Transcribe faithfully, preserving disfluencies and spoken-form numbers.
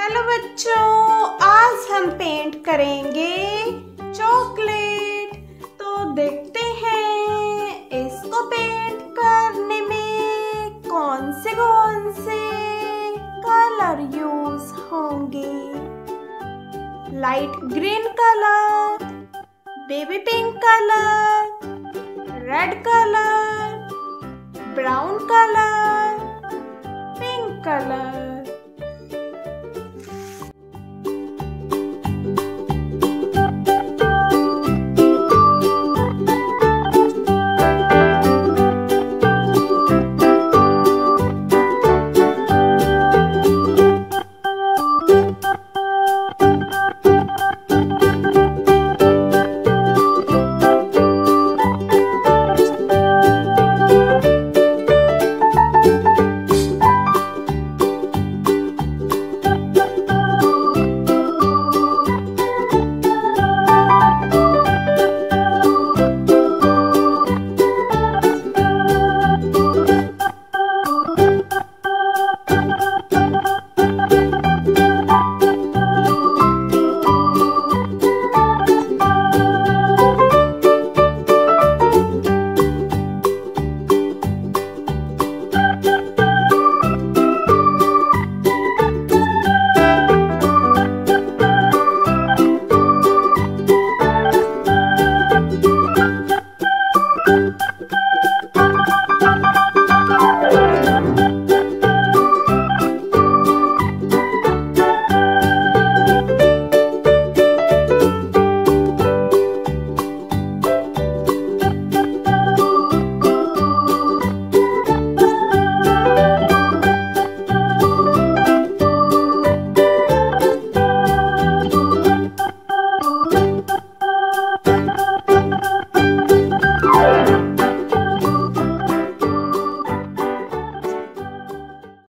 Hello बच्चों, आज हम पेंट करेंगे चॉकलेट। तो देखते हैं इसको पेंट करने में कौन से कौन से कलर यूज होंगे। Light green colour, baby pink colour, red colour, brown colour, pink colour.